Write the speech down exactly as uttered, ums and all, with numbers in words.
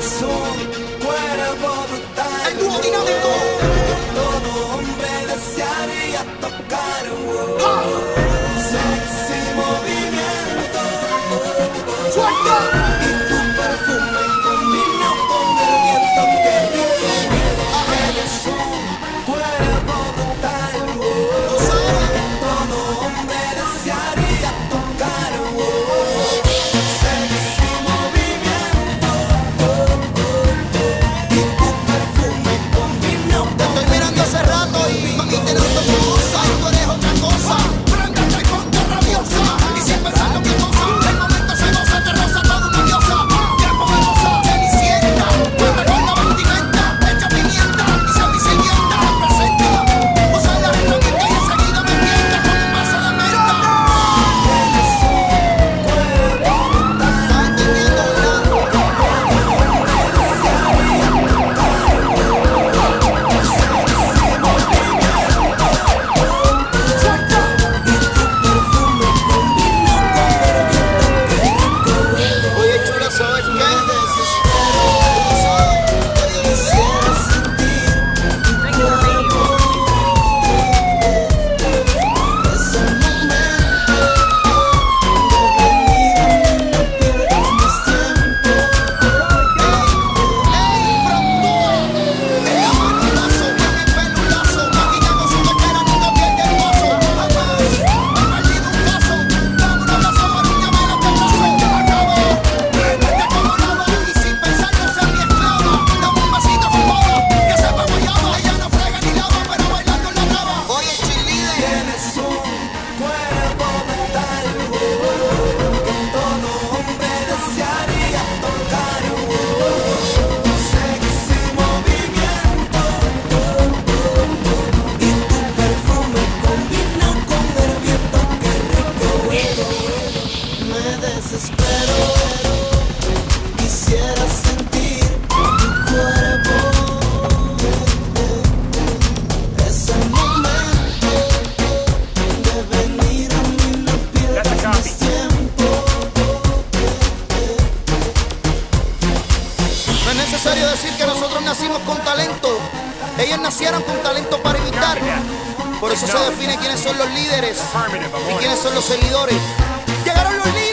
Tienes un cuerpo brutal, el dúo dinámico, que todo hombre desearía tocar. Oh, sexy movimiento, suelta. y tu perfume combina con el viento. Qué rico, tienes un cuerpo brutal, oh, que todo hombre desearía tocar. Oh, sexy movimiento, y tu perfume combina con Te estoy mirando hace rato y mami te noto hermosa y tú eres otra cosa. Prendete y ponte rabiosa y sin pensar lo que cosa. El momento se goza, te roza toda una diosa. Tiempo de gozar, cenicienta, cuenta con la vestimenta, hecha pimienta y semicillenta. Representa, usa la herramienta y enseguida me mienta con un vaso de menta. ¿Estás entendiendo, verdad? Oye, chula, ¿sabes qué? Tienes un cuerpo brutal, que todo hombre desearía tocar. Sexy movimiento, y tu perfume combina con el viento. Qué rico, me desespero, quisiera sentir tu cuerpo. Ese momento de venir a mí, no pierdas más tiempo. No es necesario decir que nosotros nacimos con talento. Ellos nacieron con talento para imitar. Por eso se define quiénes son los líderes y quiénes son los seguidores. Llegaron los líderes.